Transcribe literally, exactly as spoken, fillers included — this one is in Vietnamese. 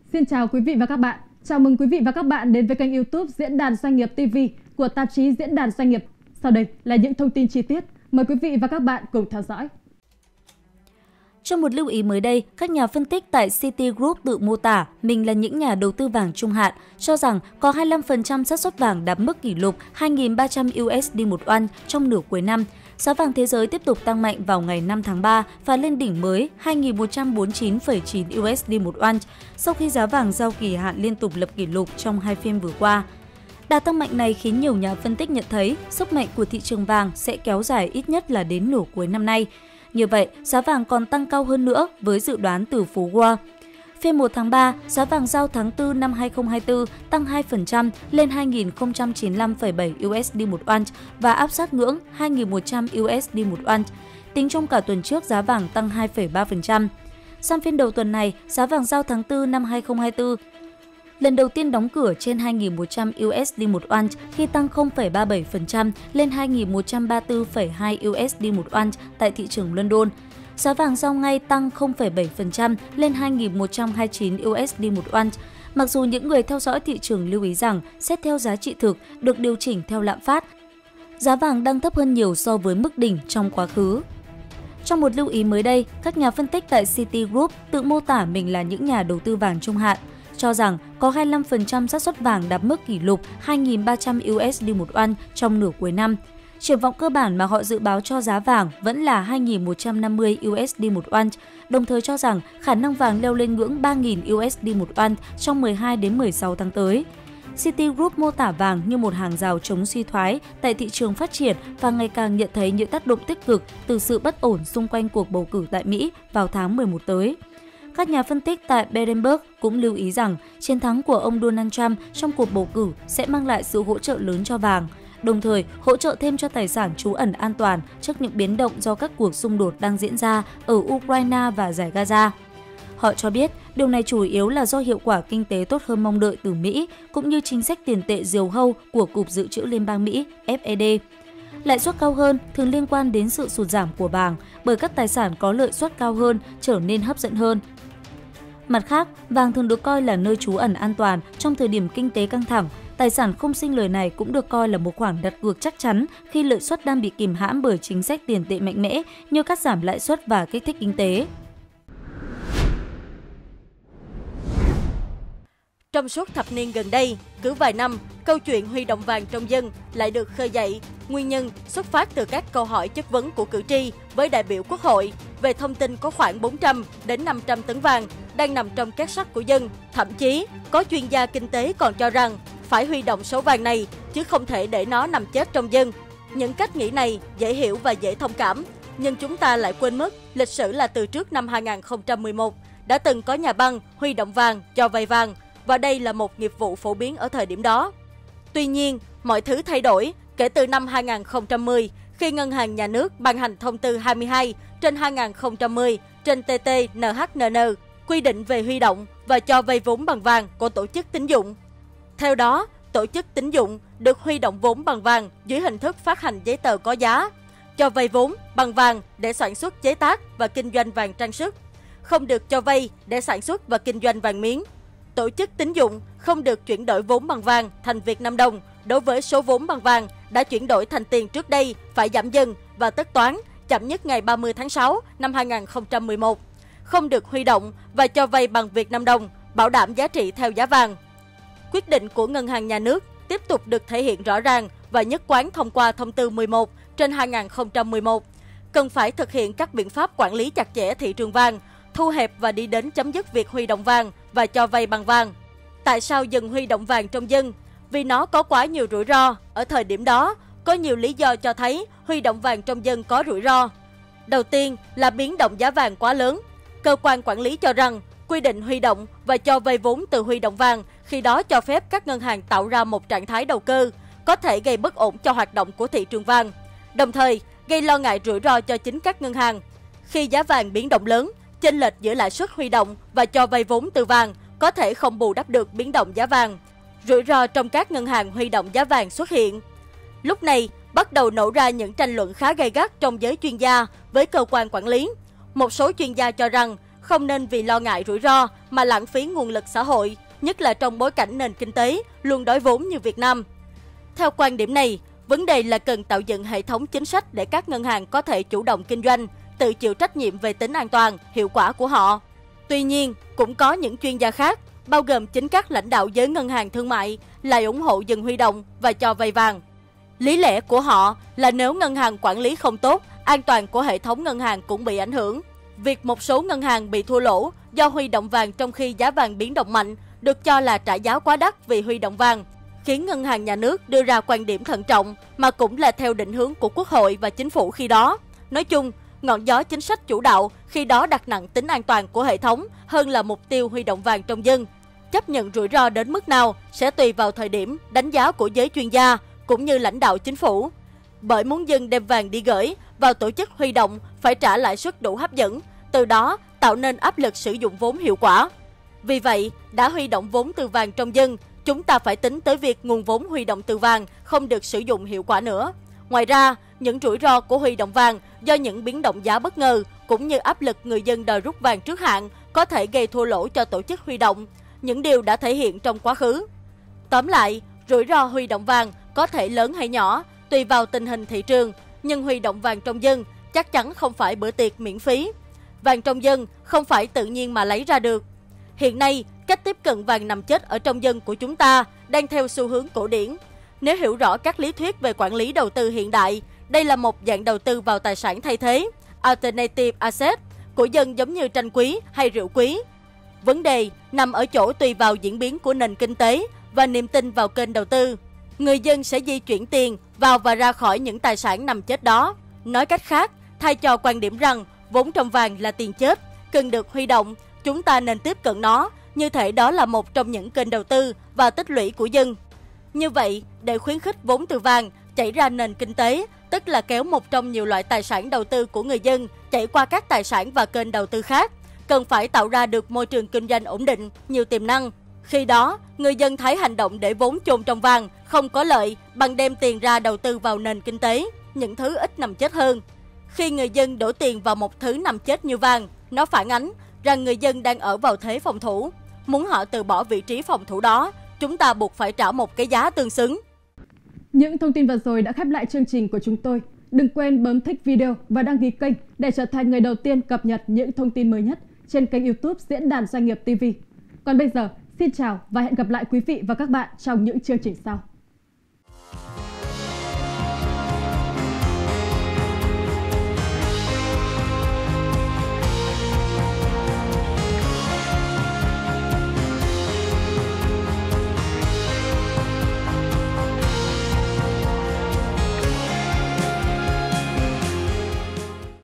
Xin chào quý vị và các bạn. Chào mừng quý vị và các bạn đến với kênh YouTube Diễn đàn Doanh nghiệp ti vi của tạp chí Diễn đàn Doanh nghiệp. Sau đây là những thông tin chi tiết. Mời quý vị và các bạn cùng theo dõi. Trong một lưu ý mới đây, các nhà phân tích tại Citigroup tự mô tả mình là những nhà đầu tư vàng trung hạn, cho rằng có hai mươi lăm phần trăm xác suất vàng đạt mức kỷ lục hai nghìn ba trăm đô la một ounce trong nửa cuối năm. Giá vàng thế giới tiếp tục tăng mạnh vào ngày năm tháng ba và lên đỉnh mới hai nghìn một trăm bốn mươi chín phẩy chín đô la một ounce sau khi giá vàng giao kỳ hạn liên tục lập kỷ lục trong hai phiên vừa qua. Đà tăng mạnh này khiến nhiều nhà phân tích nhận thấy sức mạnh của thị trường vàng sẽ kéo dài ít nhất là đến nửa cuối năm nay. Như vậy, giá vàng còn tăng cao hơn nữa với dự đoán từ phố Wall. Phiên một tháng ba, giá vàng giao tháng tư năm hai nghìn không trăm hai mươi tư tăng hai phần trăm lên hai nghìn không trăm chín mươi lăm phẩy bảy đô la một ounce và áp sát ngưỡng hai nghìn một trăm đô la một ounce. Tính trong cả tuần trước, giá vàng tăng hai phẩy ba phần trăm. Sang phiên đầu tuần này, giá vàng giao tháng tư năm hai nghìn không trăm hai mươi tư lần đầu tiên đóng cửa trên hai nghìn một trăm đô la một ounce khi tăng không phẩy ba mươi bảy phần trăm lên hai nghìn một trăm ba mươi tư phẩy hai đô la một ounce tại thị trường London. Giá vàng giao ngay tăng không phẩy bảy phần trăm lên hai nghìn một trăm hai mươi chín đô la một ounce. Mặc dù những người theo dõi thị trường lưu ý rằng xét theo giá trị thực được điều chỉnh theo lạm phát, giá vàng đang thấp hơn nhiều so với mức đỉnh trong quá khứ. Trong một lưu ý mới đây, các nhà phân tích tại Citigroup tự mô tả mình là những nhà đầu tư vàng trung hạn, cho rằng có hai mươi lăm phần trăm xác suất vàng đạt mức kỷ lục hai nghìn ba trăm đô la một ounce trong nửa cuối năm. Triển vọng cơ bản mà họ dự báo cho giá vàng vẫn là hai nghìn một trăm năm mươi đô la một ounce, đồng thời cho rằng khả năng vàng leo lên ngưỡng ba nghìn đô la một ounce trong mười hai đến mười sáu tháng tới. Citigroup mô tả vàng như một hàng rào chống suy thoái tại thị trường phát triển và ngày càng nhận thấy những tác động tích cực từ sự bất ổn xung quanh cuộc bầu cử tại Mỹ vào tháng mười một tới. Các nhà phân tích tại Berenberg cũng lưu ý rằng chiến thắng của ông Donald Trump trong cuộc bầu cử sẽ mang lại sự hỗ trợ lớn cho vàng, đồng thời hỗ trợ thêm cho tài sản trú ẩn an toàn trước những biến động do các cuộc xung đột đang diễn ra ở Ukraine và Dải Gaza. Họ cho biết điều này chủ yếu là do hiệu quả kinh tế tốt hơn mong đợi từ Mỹ, cũng như chính sách tiền tệ diều hâu của Cục Dự trữ Liên bang Mỹ F E D. Lãi suất cao hơn thường liên quan đến sự sụt giảm của vàng bởi các tài sản có lợi suất cao hơn trở nên hấp dẫn hơn. Mặt khác, vàng thường được coi là nơi trú ẩn an toàn trong thời điểm kinh tế căng thẳng. Tài sản không sinh lời này cũng được coi là một khoản đặt cược chắc chắn khi lợi suất đang bị kìm hãm bởi chính sách tiền tệ mạnh mẽ như cắt giảm lãi suất và kích thích kinh tế. Trong suốt thập niên gần đây, cứ vài năm, câu chuyện huy động vàng trong dân lại được khơi dậy. Nguyên nhân xuất phát từ các câu hỏi chất vấn của cử tri với đại biểu Quốc hội về thông tin có khoảng bốn trăm đến năm trăm tấn vàng đang nằm trong két sắt của dân. Thậm chí, có chuyên gia kinh tế còn cho rằng phải huy động số vàng này chứ không thể để nó nằm chết trong dân. Những cách nghĩ này dễ hiểu và dễ thông cảm, nhưng chúng ta lại quên mất lịch sử là từ trước năm hai nghìn không trăm mười một đã từng có nhà băng huy động vàng cho vay vàng, và đây là một nghiệp vụ phổ biến ở thời điểm đó. Tuy nhiên, mọi thứ thay đổi kể từ năm hai nghìn không trăm mười khi Ngân hàng Nhà nước ban hành thông tư hai mươi hai trên hai nghìn không trăm mười trên T T N H N N quy định về huy động và cho vay vốn bằng vàng của tổ chức tín dụng. Theo đó, tổ chức tín dụng được huy động vốn bằng vàng dưới hình thức phát hành giấy tờ có giá, cho vay vốn bằng vàng để sản xuất chế tác và kinh doanh vàng trang sức, không được cho vay để sản xuất và kinh doanh vàng miếng. Tổ chức tín dụng không được chuyển đổi vốn bằng vàng thành Việt Nam đồng đối với số vốn bằng vàng đã chuyển đổi thành tiền trước đây phải giảm dần và tất toán chậm nhất ngày ba mươi tháng sáu năm hai nghìn không trăm mười một. Không được huy động và cho vay bằng Việt Nam đồng, bảo đảm giá trị theo giá vàng. Quyết định của Ngân hàng Nhà nước tiếp tục được thể hiện rõ ràng và nhất quán thông qua thông tư mười một trên hai nghìn không trăm mười một. Cần phải thực hiện các biện pháp quản lý chặt chẽ thị trường vàng, thu hẹp và đi đến chấm dứt việc huy động vàng và cho vay bằng vàng. Tại sao dừng huy động vàng trong dân? Vì nó có quá nhiều rủi ro. Ở thời điểm đó, có nhiều lý do cho thấy huy động vàng trong dân có rủi ro. Đầu tiên là biến động giá vàng quá lớn. Cơ quan quản lý cho rằng quy định huy động và cho vay vốn từ huy động vàng khi đó cho phép các ngân hàng tạo ra một trạng thái đầu cơ, có thể gây bất ổn cho hoạt động của thị trường vàng, đồng thời gây lo ngại rủi ro cho chính các ngân hàng. Khi giá vàng biến động lớn, chênh lệch giữa lãi suất huy động và cho vay vốn từ vàng có thể không bù đắp được biến động giá vàng. Rủi ro trong các ngân hàng huy động giá vàng xuất hiện. Lúc này, bắt đầu nổ ra những tranh luận khá gay gắt trong giới chuyên gia với cơ quan quản lý. Một số chuyên gia cho rằng không nên vì lo ngại rủi ro mà lãng phí nguồn lực xã hội, nhất là trong bối cảnh nền kinh tế luôn đói vốn như Việt Nam. Theo quan điểm này, vấn đề là cần tạo dựng hệ thống chính sách để các ngân hàng có thể chủ động kinh doanh, tự chịu trách nhiệm về tính an toàn, hiệu quả của họ. Tuy nhiên, cũng có những chuyên gia khác, bao gồm chính các lãnh đạo giới ngân hàng thương mại, lại ủng hộ dừng huy động và cho vay vàng. Lý lẽ của họ là nếu ngân hàng quản lý không tốt, an toàn của hệ thống ngân hàng cũng bị ảnh hưởng. Việc một số ngân hàng bị thua lỗ do huy động vàng trong khi giá vàng biến động mạnh được cho là trả giá quá đắt vì huy động vàng, khiến ngân hàng nhà nước đưa ra quan điểm thận trọng mà cũng là theo định hướng của Quốc hội và Chính phủ khi đó. Nói chung, ngọn gió chính sách chủ đạo khi đó đặt nặng tính an toàn của hệ thống hơn là mục tiêu huy động vàng trong dân. Chấp nhận rủi ro đến mức nào sẽ tùy vào thời điểm, đánh giá của giới chuyên gia cũng như lãnh đạo chính phủ. Bởi muốn dân đem vàng đi gửi vào tổ chức huy động phải trả lãi suất đủ hấp dẫn, từ đó tạo nên áp lực sử dụng vốn hiệu quả. Vì vậy, đã huy động vốn từ vàng trong dân, chúng ta phải tính tới việc nguồn vốn huy động từ vàng không được sử dụng hiệu quả nữa. Ngoài ra, những rủi ro của huy động vàng do những biến động giá bất ngờ cũng như áp lực người dân đòi rút vàng trước hạn có thể gây thua lỗ cho tổ chức huy động, những điều đã thể hiện trong quá khứ. Tóm lại, rủi ro huy động vàng có thể lớn hay nhỏ, tùy vào tình hình thị trường, nhưng huy động vàng trong dân chắc chắn không phải bữa tiệc miễn phí. Vàng trong dân không phải tự nhiên mà lấy ra được. Hiện nay, cách tiếp cận vàng nằm chết ở trong dân của chúng ta đang theo xu hướng cổ điển. Nếu hiểu rõ các lý thuyết về quản lý đầu tư hiện đại, đây là một dạng đầu tư vào tài sản thay thế, alternative asset, của dân giống như tranh quý hay rượu quý. Vấn đề nằm ở chỗ tùy vào diễn biến của nền kinh tế và niềm tin vào kênh đầu tư. Người dân sẽ di chuyển tiền vào và ra khỏi những tài sản nằm chết đó. Nói cách khác, thay cho quan điểm rằng vốn trong vàng là tiền chết, cần được huy động, chúng ta nên tiếp cận nó, như thể đó là một trong những kênh đầu tư và tích lũy của dân. Như vậy, để khuyến khích vốn từ vàng chảy ra nền kinh tế, tức là kéo một trong nhiều loại tài sản đầu tư của người dân chảy qua các tài sản và kênh đầu tư khác, cần phải tạo ra được môi trường kinh doanh ổn định, nhiều tiềm năng. Khi đó, người dân thấy hành động để vốn chôn trong vàng không có lợi bằng đem tiền ra đầu tư vào nền kinh tế, những thứ ít nằm chết hơn. Khi người dân đổ tiền vào một thứ nằm chết như vàng, nó phản ánh rằng người dân đang ở vào thế phòng thủ. Muốn họ từ bỏ vị trí phòng thủ đó, chúng ta buộc phải trả một cái giá tương xứng. Những thông tin vừa rồi đã khép lại chương trình của chúng tôi. Đừng quên bấm thích video và đăng ký kênh để trở thành người đầu tiên cập nhật những thông tin mới nhất trên kênh YouTube Diễn đàn Doanh nghiệp ti vi. Còn bây giờ, xin chào và hẹn gặp lại quý vị và các bạn trong những chương trình sau.